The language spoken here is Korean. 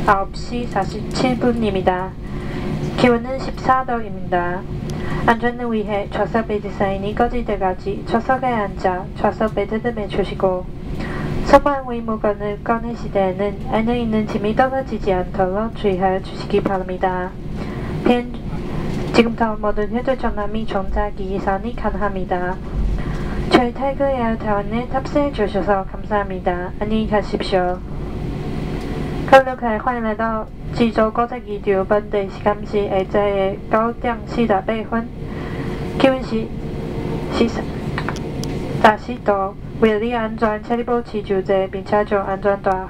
9시 47분입니다. 기온은 14도입니다. 안전을 위해 좌석 베드 사인이 꺼질 때까지 좌석에 앉아 좌석 벨트를 매주시고 소방 의무관을 꺼내실 때에는 안에 있는 짐이 떨어지지 않도록 주의하여 주시기 바랍니다. 지금부터 모든 휴대전화 및 전자기기 사용이 가능합니다. 저희 타이거 에어타운에 탑승해 주셔서 감사합니다. 안녕히 가십시오.各位客，欢迎来到济州国际机场。本地时间是下晝9點48分，氣溫是10度。為了安全，請你保持住這並且做安全帶。